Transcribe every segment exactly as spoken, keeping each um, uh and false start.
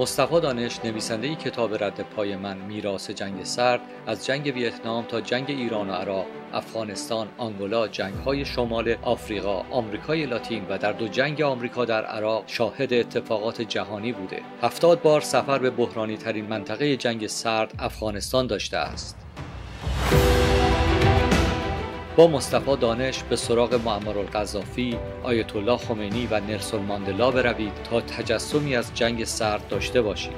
مصطفی دانش، نویسنده کتاب رد پای من میراث جنگ سرد، از جنگ ویتنام تا جنگ ایران و عراق، افغانستان، آنگولا، جنگ‌های شمال آفریقا، آمریکای لاتین و در دو جنگ آمریکا در عراق شاهد اتفاقات جهانی بوده. هفتاد بار سفر به بحرانی ترین منطقه جنگ سرد افغانستان داشته است. با مصطفی دانش به سراغ معمر القذافی، آیت الله خمینی و نلسون ماندلا بروید تا تجسمی از جنگ سرد داشته باشید.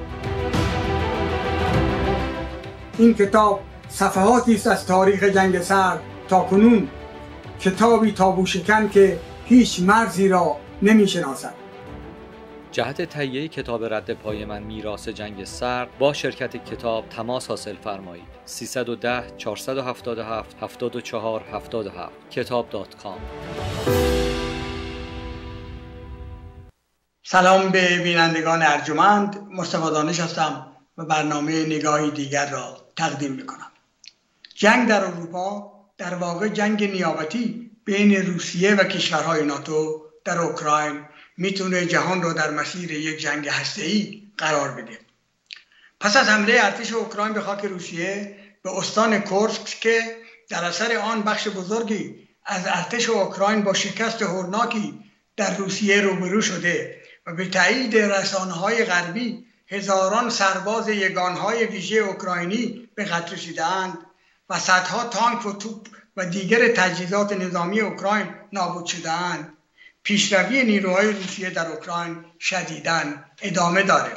این کتاب صفحاتی است از تاریخ جنگ سرد تا کنون، کتابی تابوشکن که هیچ مرزی را نمی‌شناسد. جهت تهیه کتاب رد پای من میراث جنگ سرد با شرکت کتاب تماس حاصل فرمایید. سیصد و ده چهارصد و هفتاد و هفت هفتاد و چهار هفتاد و هفت کتاب دات کام. سلام به بینندگان ارجمند، مصطفی دانش هستم و برنامه نگاهی دیگر را تقدیم میکنم. جنگ در اروپا در واقع جنگ نیابتی بین روسیه و کشورهای ناتو در اوکراین میتونه جهان رو در مسیر یک جنگ هسته‌ای قرار بده. پس از حمله ارتش اوکراین به خاک روسیه به استان کورسک که در اثر آن بخش بزرگی از ارتش اوکراین با شکست هولناکی در روسیه روبرو شده و به تایید رسانه‌های غربی هزاران سرباز یگانهای ویژه اوکراینی به قتل رسیدند و صدها تانک و توپ و دیگر تجهیزات نظامی اوکراین نابود شدند، پیشروی نیروهای روسیه در اوکراین شدیداً ادامه داره.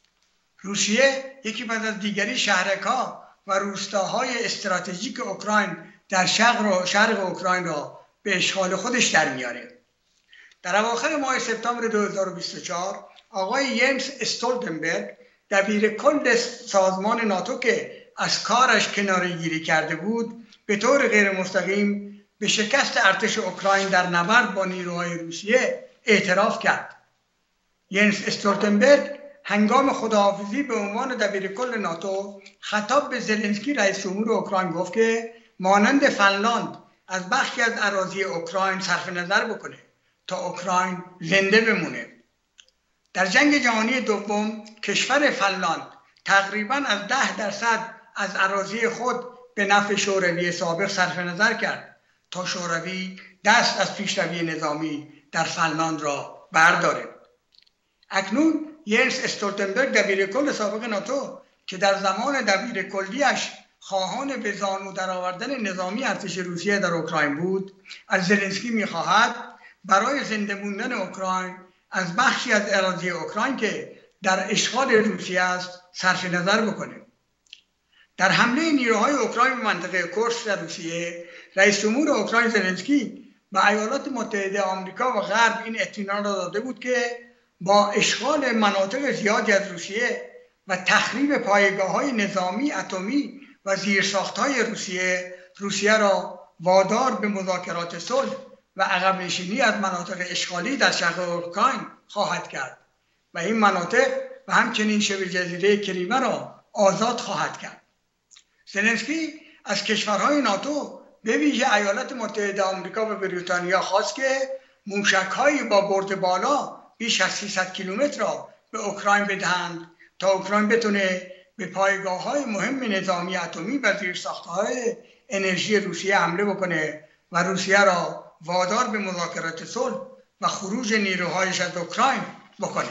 روسیه یکی بعد از دیگری شهرک‌ها و روستاهای استراتژیک اوکراین در شرق شرق اوکراین را به اشغال خودش در میاره. در اواخر ماه سپتامبر دو هزار و بیست و چهار آقای ینس استولتنبرگ، دبیر کل سازمان ناتو که از کارش کناره‌گیری کرده بود، به طور غیر مستقیم به شکست ارتش اوکراین در نبرد با نیروهای روسیه اعتراف کرد. ینس استولتنبرگ هنگام خداحافظی به عنوان دبیرکل ناتو خطاب به زلنسکی رئیس جمهور اوکراین گفت که مانند فنلاند از بخشی از اراضی اوکراین صرف نظر بکنه تا اوکراین زنده بمونه. در جنگ جهانی دوم کشور فنلاند تقریباً از ده درصد از اراضی خود به نفع شوروی سابق صرف نظر کرد تا شوروی دست از پیشروی نظامی در فنلاند را برداره. اکنون ینس استولتنبرگ دبیرکل سابق ناتو که در زمان دبیرکلیش خواهان به زانو درآوردن نظامی ارتش روسیه در اوکراین بود، از زلنسکی می‌خواهد برای زنده موندن اوکراین از بخشی از اراضی اوکراین که در اشغال روسیه است صرف نظر بکنه. در حمله نیروهای اوکراین به منطقه کورسک در روسیه، رئیس جمهور اوکراین زلنسکی به ایالات متحده آمریکا و غرب این اطمینان را داده بود که با اشغال مناطق زیادی از روسیه و تخریب پایگاه‌های نظامی اتمی و زیرساخت‌های روسیه، روسیه را وادار به مذاکرات صلح و عقب نشینی از مناطق اشغالی در شرق اوکراین خواهد کرد و این مناطق و همچنین شبه جزیره کریمه را آزاد خواهد کرد. زلنسکی از کشورهای ناتو به ویژه ایالات متحده آمریکا و بریتانیا خواست که موشک‌هایی با برد بالا بیش از سیصد کیلومتر را به اوکراین بدهند تا اوکراین بتونه به پایگاه‌های مهم نظامی اتمی و زیرساخت‌های انرژی روسیه حمله بکنه و روسیه را وادار به مذاکرات صلح و خروج نیروهایش از اوکراین بکنه.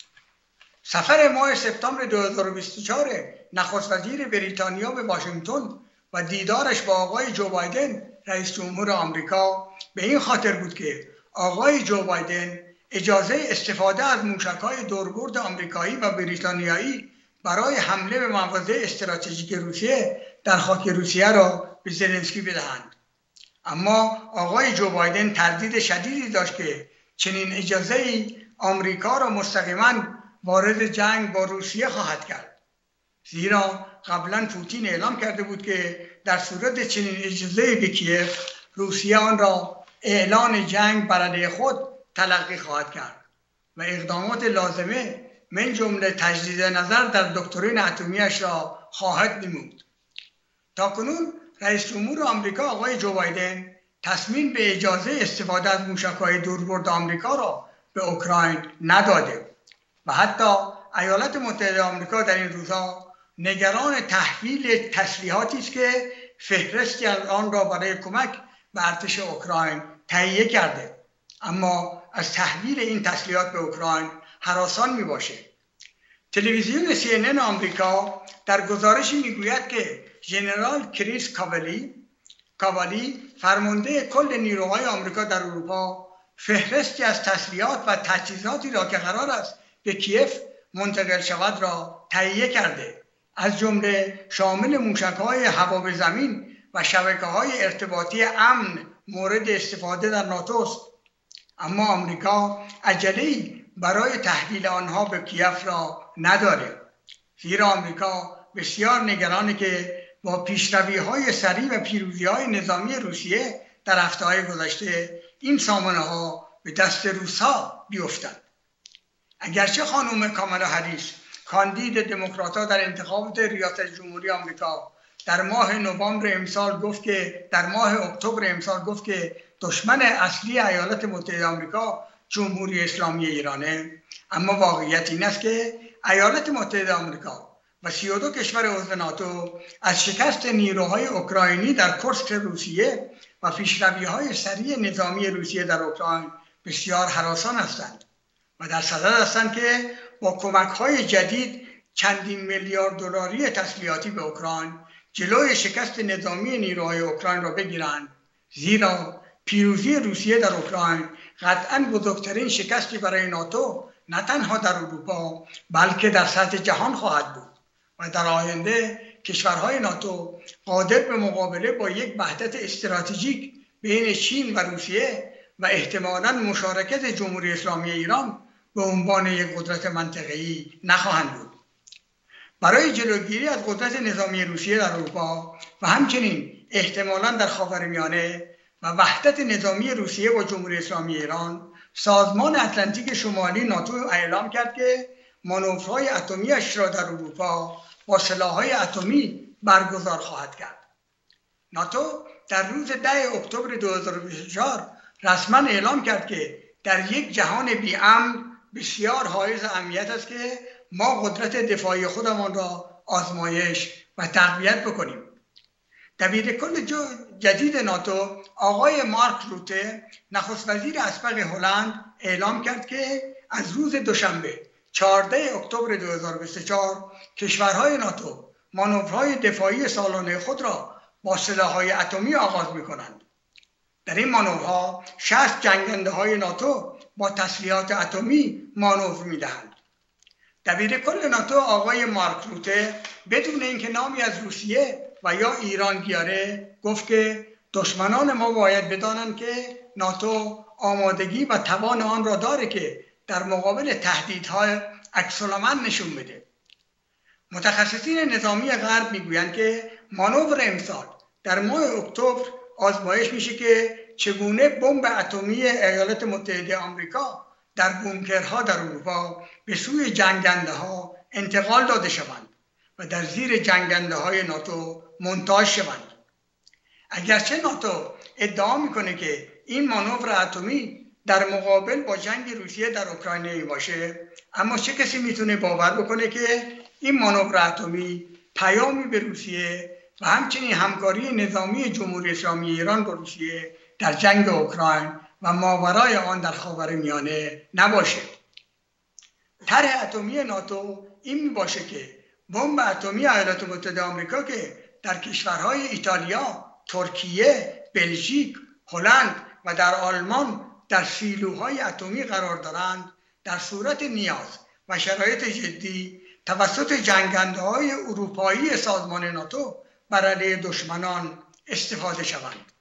سفر ماه سپتامبر دو هزار و بیست و چهار نخست وزیر بریتانیا به واشنگتن و دیدارش با آقای جو بایدن رئیس جمهور آمریکا به این خاطر بود که آقای جو بایدن اجازه استفاده از موشک‌های دوربرد آمریکایی و بریتانیایی برای حمله به مواضع استراتژیک روسیه در خاک روسیه را به زلنسکی بدهند. اما آقای جو بایدن تردید شدیدی داشت که چنین اجازه‌ای آمریکا را مستقیما وارد جنگ با روسیه خواهد کرد، زیرا قبلا پوتین اعلام کرده بود که در صورت چنین اجازه‌ای به کیف، روسیه آن را اعلان جنگ بر علیه خود تلقی خواهد کرد و اقدامات لازمه من جمله تجدید نظر در دکترین اتمی‌اش را خواهد نمود. تاکنون رئیس جمهور آمریکا آقای جو بایدن تصمیم به اجازه استفاده از موشک‌های دوربرد آمریکا را به اوکراین نداده و حتی ایالات متحده آمریکا در این روزها نگران تحویل تسلیحاتی است که فهرستی از آن را برای کمک به ارتش اوکراین تهیه کرده، اما از تحویل این تسلیحات به اوکراین هراسان می باشه. تلویزیون سی ان ان آمریکا در گزارشی میگوید که ژنرال کریس کاوالی کاوالی فرمانده کل نیروهای آمریکا در اروپا فهرستی از تسلیحات و تجهیزاتی را که قرار است به کیف منتقل شود را تهیه کرده، از جمله شامل موشک‌های هوا به زمین و شبکه‌های ارتباطی امن مورد استفاده در ناتو است. اما آمریکا عجله‌ای برای تحویل آنها به کیف را نداره، زیرا آمریکا بسیار نگرانه که با پیشروی‌های سریع و پیروزی‌های نظامی روسیه در هفته‌های گذشته این سامانه‌ها به دست روس‌ها بیفتند. اگرچه خانم کامالا هریس کاندید دموکرات‌ها در انتخابات ریاست جمهوری آمریکا در ماه نوامبر امسال گفت که در ماه اکتبر امسال گفت که دشمن اصلی ایالات متحده آمریکا جمهوری اسلامی ایرانه، اما واقعیت این است که ایالات متحده آمریکا و سی و دو کشور عضو ناتو از شکست نیروهای اوکراینی در کرسک روسیه و پیشروی‌های سریع نظامی روسیه در اوکراین بسیار هراسان هستند و در صدد هستند که با کمک‌های جدید چندین میلیارد دلاری تسلیحاتی به اوکراین جلوی شکست نظامی نیروهای اوکراین را بگیرند، زیرا پیروزی روسیه در اوکراین قطعاً بزرگترین شکستی برای ناتو نه تنها در اروپا بلکه در سطح جهان خواهد بود و در آینده کشورهای ناتو قادر به مقابله با یک وحدت استراتژیک بین چین و روسیه و احتمالاً مشارکت جمهوری اسلامی ایران به عنوان یک قدرت منطقه‌ای نخواهند بود. برای جلوگیری از قدرت نظامی روسیه در اروپا و همچنین احتمالاً در خاورمیانه و وحدت نظامی روسیه با جمهوری اسلامی ایران، سازمان اتلانتیک شمالی ناتو اعلام کرد که مانورهای اتمی‌اش را در اروپا با سلاح‌های اتمی برگزار خواهد کرد. ناتو در روز ده اکتبر دو هزار و بیست و چهار رسما اعلام کرد که در یک جهان بی‌امن بسیار حائز اهمیت است که ما قدرت دفاعی خودمان را آزمایش و تقویت بکنیم. دبیرکل جدید ناتو آقای مارک روته، نخست وزیر اسبق هلند، اعلام کرد که از روز دوشنبه چهاردهم اکتبر دو هزار و بیست و چهار کشورهای ناتو مانورهای دفاعی سالانه خود را با سلاح‌های اتمی آغاز می‌کنند. در این مانورها شصت جنگنده های ناتو با تسلیحات اتمی مانور می‌دهند. دبیرکل ناتو آقای مارک روته بدون اینکه نامی از روسیه و یا ایران بیاره گفت که دشمنان ما باید بدانند که ناتو آمادگی و توان آن را داره که در مقابل تهدیدهای عکس‌العمل نشون بده. متخصصین نظامی غرب میگویند که مانور امسال در ماه اکتبر آزمایش میشه که چگونه بمب اتمی ایالات متحده آمریکا در بونکرها در اروپا به سوی جنگنده ها انتقال داده شوند و در زیر جنگنده های ناتو منتاج شوند. اگرچه ناتو ادعا میکنه که این مانور اتمی در مقابل با جنگ روسیه در اوکراین باشه، اما چه کسی میتونه باور بکنه که این مانور اتمی پیامی به روسیه و همچنین همکاری نظامی جمهوری اسلامی ایران با روسیه در جنگ اوکراین و ماورای آن در خاورمیانه نباشه. طرح اتمی ناتو این میباشه که بمب اتمی ایالات متحده آمریکا که در کشورهای ایتالیا، ترکیه، بلژیک، هلند و در آلمان در سیلوهای اتمی قرار دارند، در صورت نیاز و شرایط جدی توسط جنگنده‌های اروپایی سازمان ناتو بر علیه دشمنان استفاده شوند.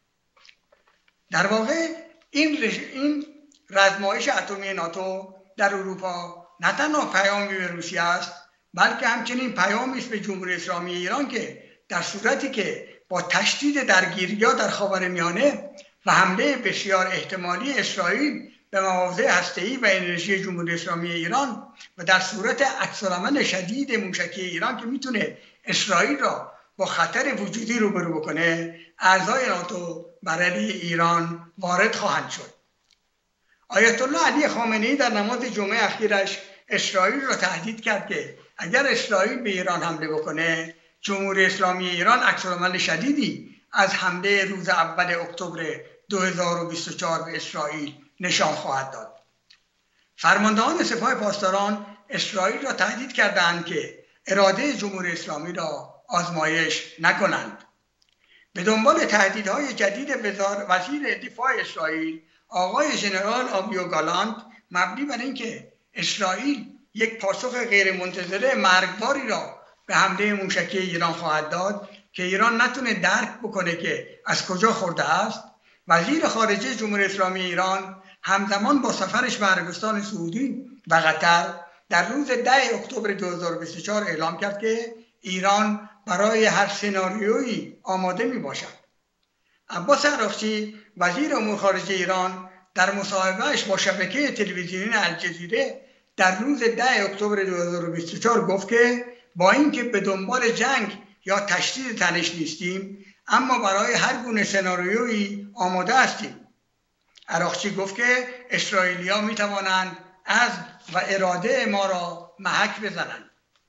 در واقع این رش... این رزمایش اتمی ناتو در اروپا نه تنها پیامی به روسیه است، بلکه همچنین پیامی است به جمهوری اسلامی ایران که در صورتی که با تشدید درگیری‌ها در خاورمیانه و حمله بسیار احتمالی اسرائیل به مواضع هسته‌ای و انرژی جمهوری اسلامی ایران و در صورت عکس‌العمل شدید موشکی ایران که میتونه اسرائیل را با خطر وجودی روبرو بکنه، اعضای ناتو بر علیه ایران وارد خواهند شد. آیت الله علی خامنه‌ای در نماز جمعه اخیرش اسرائیل را تهدید کرد که اگر اسرائیل به ایران حمله بکنه، جمهوری اسلامی ایران عکس‌العمل شدیدی از حمله روز اول اکتبر دو هزار و بیست و چهار به اسرائیل نشان خواهد داد. فرماندهان سپاه پاسداران اسرائیل را تهدید کردند که اراده جمهوری اسلامی را آزمایش نکنند. به دنبال تهدیدهای جدید وزیر دفاع اسرائیل آقای ژنرال آویو گالانت، مبنی بر اینکه اسرائیل یک پاسخ غیرمنتظره مرگباری را به حمله موشکی ایران خواهد داد که ایران نتونه درک بکنه که از کجا خورده است، وزیر خارجه جمهوری اسلامی ایران همزمان با سفرش به عربستان سعودی و قطر در روز ده اکتبر دو هزار و بیست و چهار اعلام کرد که ایران برای هر سناریویی آماده می باشد. عباس عراقچی وزیر امور خارجه ایران در مصاحبهش با شبکه تلویزیونی الجزیره در روز ده اکتبر دو هزار و بیست و چهار گفت که با اینکه به دنبال جنگ یا تشدید تنش نیستیم، اما برای هر گونه سناریویی آماده هستیم. عراقچی گفت که اسرائیلی‌ها می توانند از و اراده ما را محک بزنند.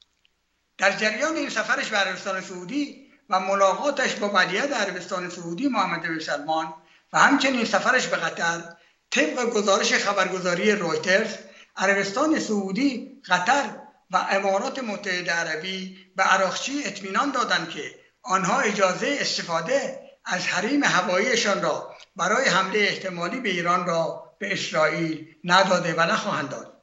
در جریان این سفرش به عربستان سعودی و ملاقاتش با ولیعهد عربستان سعودی محمد بن سلمان و همچنین سفرش به قطر، طبق گزارش خبرگزاری رویترز، عربستان سعودی، قطر و امارات متحده عربی به عراقچی اطمینان دادند که آنها اجازه استفاده از حریم هواییشان را برای حمله احتمالی به ایران را به اسرائیل نداده و نخواهند داد.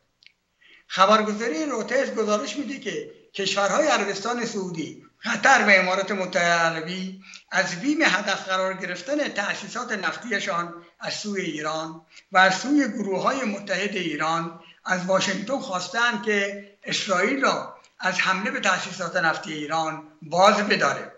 خبرگزاری رویترز گزارش میده که کشورهای عربستان سعودی، قطر و امارات متحده عربی از بیم هدف قرار گرفتن تأسیسات نفتیشان از سوی ایران و از سوی گروه‌های متحد ایران از واشنگتن خواستند که اسرائیل را از حمله به تأسیسات نفتی ایران باز بداره.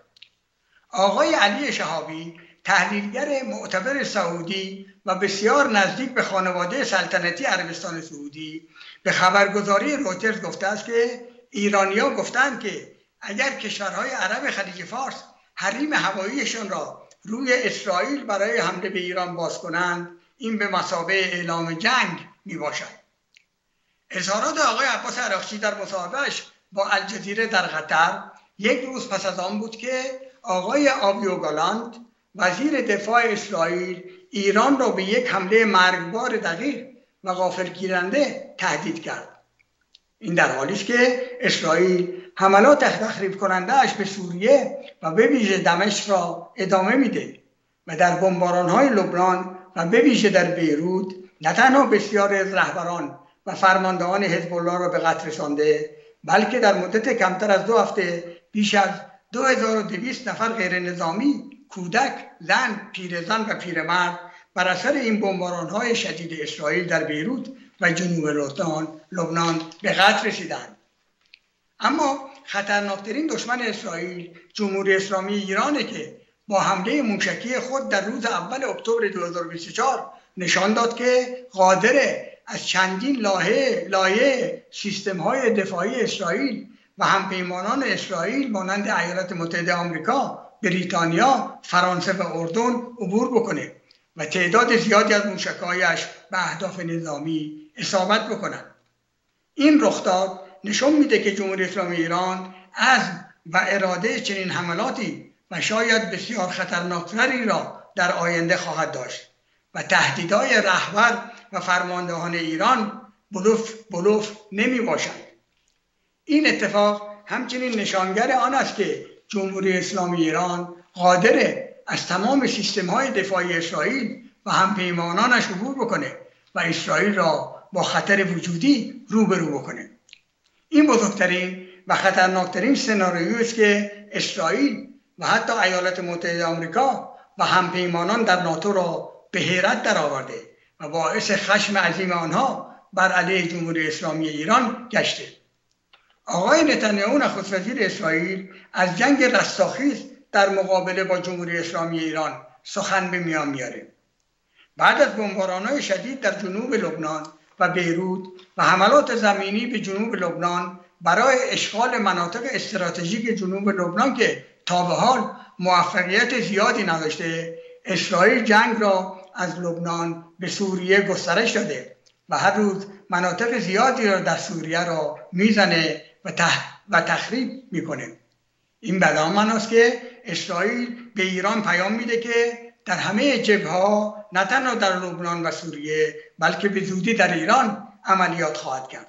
آقای علی شهابی، تحلیلگر معتبر سعودی و بسیار نزدیک به خانواده سلطنتی عربستان سعودی، به خبرگزاری رویترز گفته است که ایرانی‌ها گفتند که اگر کشورهای عرب خلیج فارس حریم هواییشان را روی اسرائیل برای حمله به ایران باز کنند، این به مثابه اعلام جنگ می باشد. اظهارات آقای عباس عراقچی در مصاحبهش با الجزیره در قطر یک روز پس از آن بود که آقای آویو گالانت، وزیر دفاع اسرائیل، ایران را به یک حمله مرگبار دقیق و غافلگیرنده تهدید کرد. این در حالی است که اسرائیل حملات تخریب کننده اش به سوریه و به ویژه دمشق را ادامه میده و در بمباران‌های لبنان و به ویژه در بیروت نه تنها بسیاری از رهبران و فرماندهان حزب الله را به قتل رسانده، بلکه در مدت کمتر از دو هفته بیش از دو هزار و دویست نفر غیر نظامی، کودک، زن، پیرزن و پیرمرد بر اثر این بمباران‌های شدید اسرائیل در بیروت و جنوب لبنان لبنان به قتل رسیدند. اما خطرناکترین دشمن اسرائیل جمهوری اسلامی ایرانه که با حمله موشکی خود در روز اول اکتبر دو هزار و بیست و چهار نشان داد که قادره از چندین لایه لایه سیستم‌های دفاعی اسرائیل و همپیمانان اسرائیل مانند ایالات متحده آمریکا، بریتانیا، فرانسه و اردن عبور بکنه و تعداد زیادی از موشک‌هایش به اهداف نظامی اصابت بکنند. این رخداد نشون میده که جمهوری اسلامی ایران عزم و اراده چنین حملاتی و شاید بسیار خطرناکتری را در آینده خواهد داشت و تهدیدهای رهبر و فرماندهان ایران بلوف بلوف نمی باشند. این اتفاق همچنین نشانگر آن است که جمهوری اسلامی ایران قادره از تمام سیستم‌های دفاعی اسرائیل و همپیمانانش عبور بکنه و اسرائیل را با خطر وجودی روبرو بکنه. این بزرگترین و خطرناکترین سناریویی است که اسرائیل و حتی ایالات متحده آمریکا و همپیمانان در ناتو را به حیرت درآورده و باعث خشم عظیم آنها بر علیه جمهوری اسلامی ایران گشته. آقای نتانیاهو نخست وزیر اسرائیل از جنگ رستاخیز در مقابله با جمهوری اسلامی ایران سخن به میان میاره. بعد از بمباران‌های شدید در جنوب لبنان و بیروت و حملات زمینی به جنوب لبنان برای اشغال مناطق استراتژیک جنوب لبنان که تا به حال موفقیت زیادی نداشته، اسرائیل جنگ را از لبنان به سوریه گسترش داده و هر روز مناطق زیادی را در سوریه را میزنه و, تح و تخریب میکنه. این بدان معناست که اسرائیل به ایران پیام میده که در همه جبهه‌ها، نه تنها در لبنان و سوریه بلکه به زودی در ایران عملیات خواهد کرد.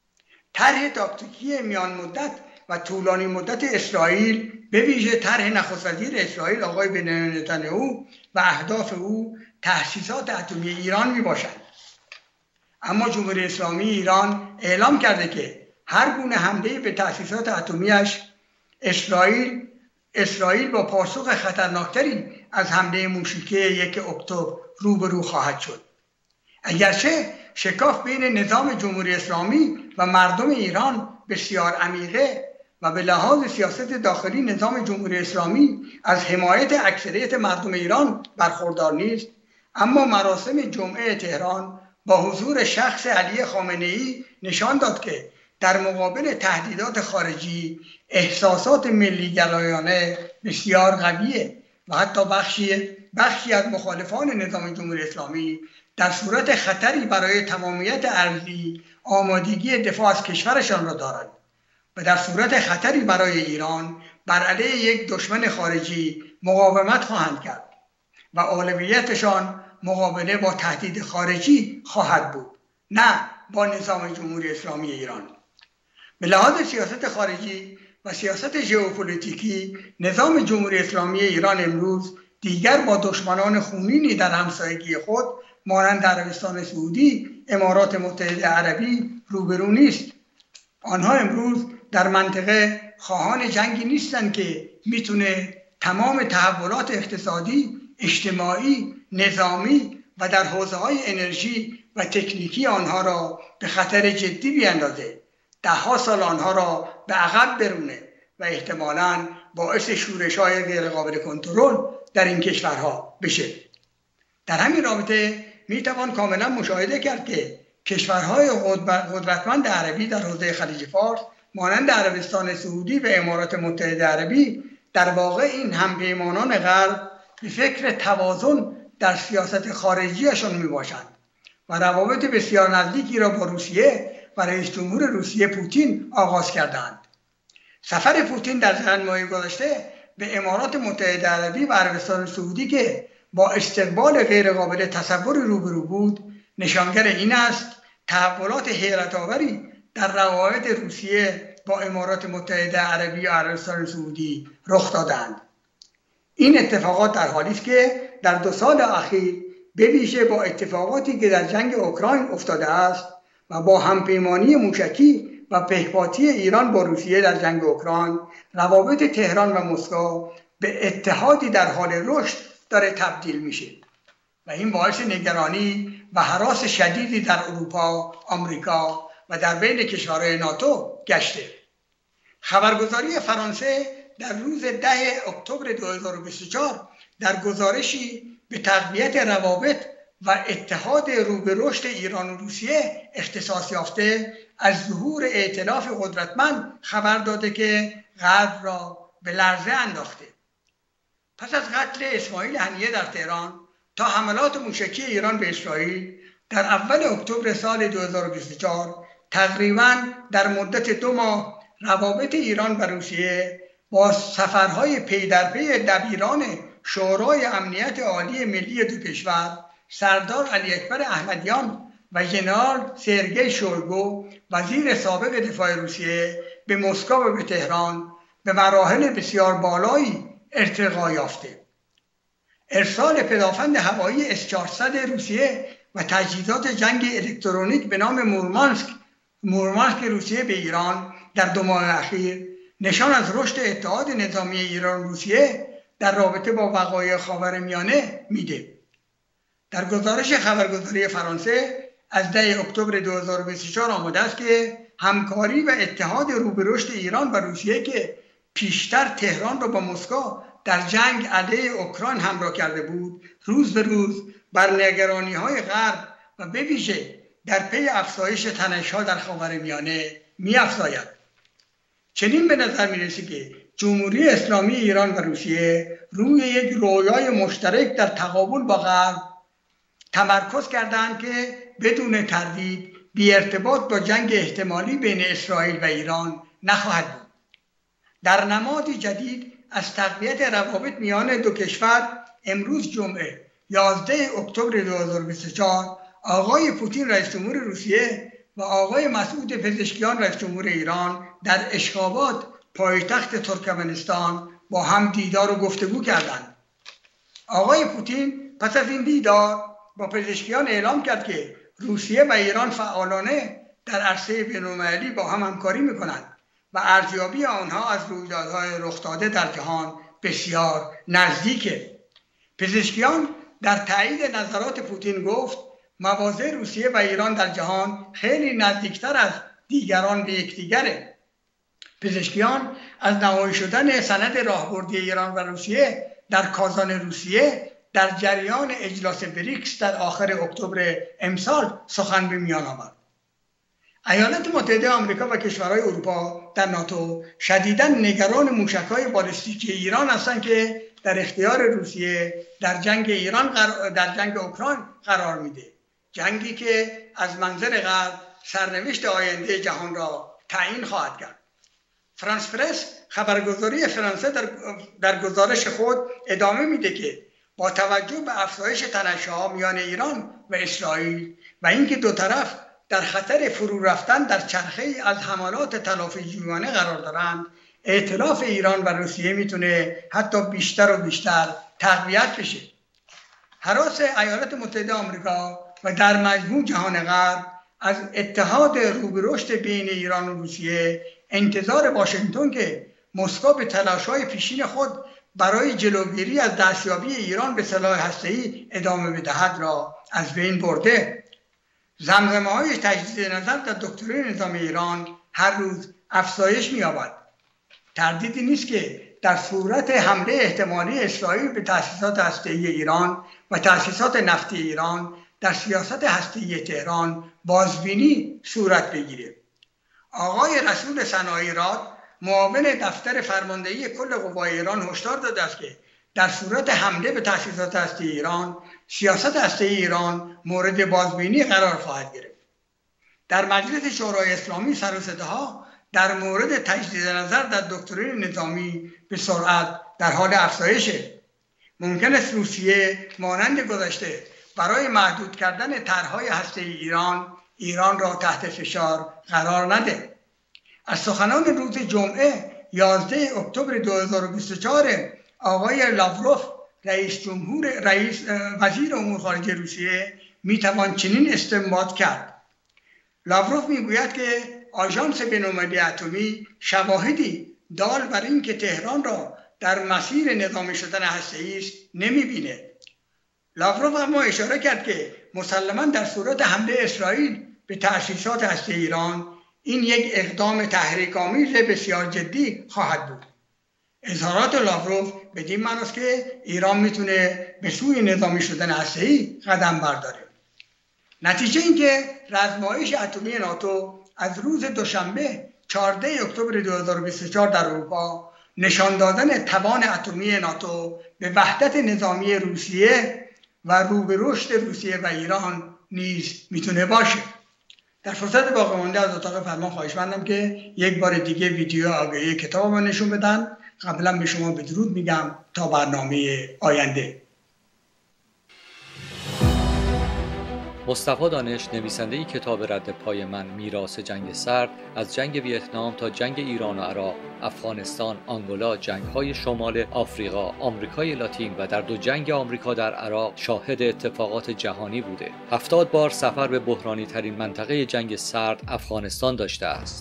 طرح تاکتیکی میان مدت و طولانی مدت اسرائیل، به ویژه طرح نخست وزیر اسرائیل آقای بنیامین نتانیاهو و اهداف او تأسیسات اتمی ایران می باشند. اما جمهوری اسلامی ایران اعلام کرده که هر گونه حمله به تأسیسات اتمیش اسرائیل اسرائیل با پاسخ خطرناکتری از حمله موشکی یک اکتبر روبرو خواهد شد. اگرچه شکاف بین نظام جمهوری اسلامی و مردم ایران بسیار عمیقه و به لحاظ سیاست داخلی نظام جمهوری اسلامی از حمایت اکثریت مردم ایران برخوردار نیست، اما مراسم جمعه تهران با حضور شخص علی خامنه‌ای نشان داد که در مقابل تهدیدات خارجی احساسات ملی گرایانه بسیار قویه و حتی بخشی بخشی از مخالفان نظام جمهوری اسلامی در صورت خطری برای تمامیت ارضی آمادگی دفاع از کشورشان را دارند و در صورت خطری برای ایران بر علیه یک دشمن خارجی مقاومت خواهند کرد و اولویتشان مقابله با تهدید خارجی خواهد بود، نه با نظام جمهوری اسلامی ایران. به لحاظ سیاست خارجی و سیاست ژئوپلیتیکی، نظام جمهوری اسلامی ایران امروز دیگر با دشمنان خونینی در همسایگی خود مانند عربستان سعودی، امارات متحده عربی روبرو نیست. آنها امروز در منطقه خواهان جنگی نیستند که میتونه تمام تحولات اقتصادی، اجتماعی، نظامی و در حوزه‌های انرژی و تکنیکی آنها را به خطر جدی بیاندازه، ده‌ها سال آنها را به عقب برونه و احتمالاً باعث شورش‌های غیرقابل کنترل در این کشورها بشه. در همین رابطه میتوان کاملا مشاهده کرد که کشورهای قدرتمند عربی در حوزه خلیج فارس مانند عربستان سعودی و امارات متحده عربی در واقع این همپیمانان غرب به فکر توازن در سیاست خارجیشان می باشند و روابط بسیار نزدیکی را با روسیه و رئیس جمهور روسیه پوتین آغاز کردند. سفر پوتین در چند ماه گذشته به امارات متحده عربی و عربستان سعودی که با استقبال غیرقابل تصور روبرو بود، نشانگر این است تحولات حیرت آوری در روابط روسیه با امارات متحده عربی و عربستان سعودی رخ دادند. این اتفاقات در حالی است که در دو سال اخیر به ویژه با اتفاقاتی که در جنگ اوکراین افتاده است و با همپیمانی موشکی و پهپادی ایران با روسیه در جنگ اوکراین، روابط تهران و مسکو به اتحادی در حال رشد داره تبدیل میشه و این باعث نگرانی و هراس شدیدی در اروپا، آمریکا و در بین کشورهای ناتو گشته. خبرگزاری فرانسه در روز ده اکتبر دو هزار و بیست و چهار در گزارشی به تقویت روابط و اتحاد رو به رشد ایران و روسیه اختصاص یافته از ظهور ائتلاف قدرتمند خبر داده که غرب را به لرزه انداخته. پس از قتل اسماعیل هنیه در تهران تا حملات موشکی ایران به اسرائیل در اول اکتبر سال دو هزار و بیست و چهار، تقریباً در مدت دو ماه روابط ایران و روسیه با سفرهای پی در پی دبیران شورای امنیت عالی ملی دو کشور، سردار علی اکبر احمدیان و ژنرال سرگئی شویگو وزیر سابق دفاع روسیه به مسکو و به تهران به مراحل بسیار بالایی ارتقا یافته. ارسال پدافند هوایی اس چهارصد روسیه و تجهیزات جنگ الکترونیک به نام مورمانسک مورمانسک روسیه به ایران در دو ماه اخیر نشان از رشد اتحاد نظامی ایران و روسیه در رابطه با وقایع خاورمیانه میده. در گزارش خبرگزاری فرانسه از ده اکتبر دو هزار و بیست و چهار آمده است که همکاری و اتحاد رو به رشد ایران و روسیه که پیشتر تهران را با مسکو در جنگ علیه اوکراین همراه کرده بود، روز به روز بر نگرانی‌های غرب و به ویژه در پی افزایش تنش‌ها در خاورمیانه می‌افزاید. چنین به نظر می‌رسید که جمهوری اسلامی ایران و روسیه روی یک رویای مشترک در تقابل با غرب تمرکز کردند که بدون تردید بی ارتباط با جنگ احتمالی بین اسرائیل و ایران نخواهد بود. در نمادی جدید از تقویت روابط میان دو کشور، امروز جمعه یازده اکتبر دو هزار و بیست و چهار آقای پوتین رئیس جمهور روسیه و آقای مسعود پزشکیان رئیس جمهور ایران در اشخاباد پایتخت ترکمنستان با هم دیدار و گفتگو کردند. آقای پوتین پس از این دیدار با پزشکیان اعلام کرد که روسیه و ایران فعالانه در عرصه بین‌المللی با هم همکاری می‌کنند و ارزیابی آنها از رویدادهای رخ داده در جهان بسیار نزدیکه. پزشکیان در تایید نظرات پوتین گفت مواضع روسیه و ایران در جهان خیلی نزدیکتر از دیگران به یکدیگره. پزشکیان از نهایی شدن سند راهبردی ایران و روسیه در کازان روسیه در جریان اجلاس بریکس در آخر اکتبر امسال سخن به میان آورد. ایالات متحده آمریکا و کشورهای اروپا در ناتو شدیداً نگران موشک‌های بالستیکی ایران هستند که در اختیار روسیه در جنگ ایران قرار در جنگ اوکراین قرار میده. جنگی که از منظر غرب سرنوشت آینده جهان را تعیین خواهد کرد. فرانس پرس خبرگزاری فرانسه در, در گزارش خود ادامه میده که با توجه به افزایش تنش‌ها میان ایران و اسرائیل و اینکه دو طرف در خطر فرو رفتن در چرخه از حملات تلافی‌جویانه قرار دارند، ائتلاف ایران و روسیه میتونه حتی بیشتر و بیشتر تقویت بشه. هراس ایالات متحده آمریکا و در مجموع جهان غرب از اتحاد رو به رشد بین ایران و روسیه، انتظار واشنگتن که مسکو به تلاش‌های پیشین خود برای جلوگیری از دستیابی ایران به سلاح هسته‌ای ادامه بدهد را از بین برده. زمزمه‌های تجدید نظر در دکترین نظام ایران هر روز افزایش می‌یابد. تردیدی نیست که در صورت حمله احتمالی اسرائیل به تأسیسات هسته‌ای ایران و تأسیسات نفتی ایران در سیاست هسته‌ای تهران بازبینی صورت بگیرد. آقای رسول صناعی راد، معاون دفتر فرماندهی کل قوای ایران، هشدار داده است که در صورت حمله به تأسیسات هسته‌ای ایران، سیاست هسته‌ای ایران مورد بازبینی قرار خواهد گرفت. در مجلس شورای اسلامی سر و صداها در مورد تجدید نظر در دکترین نظامی به سرعت در حال افزایشه. ممکن است روسیه مانند گذشته برای محدود کردن طرح‌های هسته‌ای ایران ایران را تحت فشار قرار نده. از سخنان روز جمعه یازده اکتبر دو هزار و بیست و چهار آقای لاوروف رئیس جمهور رئیس وزیر امور خارجه روسیه میتوان چنین استنباط کرد. لاوروف میگوید که آژانس بین‌المللی اتمی شواهدی دال بر این که تهران را در مسیر نظامی شدن هسته‌ای است نمیبینه. لاوروف اما اشاره کرد که مسلماً در صورت حمله اسرائیل به تأسیسات هسته‌ای ایران این یک اقدام تحریک‌آمیز بسیار جدی خواهد بود. اظهارات لاوروف بدین معنی است که ایران میتونه به سوی نظامی شدن هسته‌ای قدم برداره. نتیجه این که رزمایش اتمی ناتو از روز دوشنبه چهاردهم اکتبر دو هزار و بیست و چهار در اروپا نشان دادن توان اتمی ناتو به وحدت نظامی روسیه و رو به رشد روسیه و ایران نیز میتونه باشه. در فرصت باقی مانده از اتاق فرمان خواهشمندم که یک بار دیگه ویدیو آگهی کتاب رو نشون بدن. قبلا به شما بدرود میگم تا برنامه آینده. مصطفی دانش، نویسنده کتاب رد پای من میراث جنگ سرد، از جنگ ویتنام تا جنگ ایران و عراق، افغانستان، آنگولا، جنگ‌های شمال آفریقا، آمریکای لاتین و در دو جنگ آمریکا در عراق شاهد اتفاقات جهانی بوده. هفتاد بار سفر به بحرانی ترین منطقه جنگ سرد افغانستان داشته است.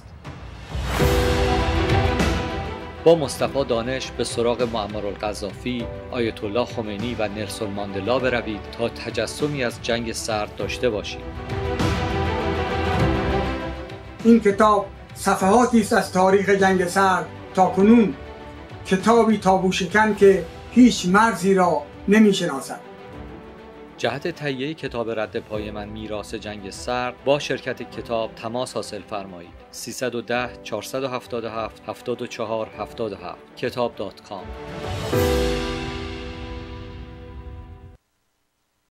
با مصطفی دانش به سراغ معمرالقذافی، آیت الله خمینی و نلسون ماندلا بروید تا تجسمی از جنگ سرد داشته باشید. این کتاب صفحاتی است از تاریخ جنگ سرد تا کنون، کتابی تابوشکن که هیچ مرزی را نمی‌شناسد. جهت تهیه کتاب رد پای من میراث جنگ سرد با شرکت کتاب تماس حاصل فرمایید. سیصد و ده چهارصد و هفتاد و هفت هفتاد و چهار هفتاد و هفت کتاب دات کام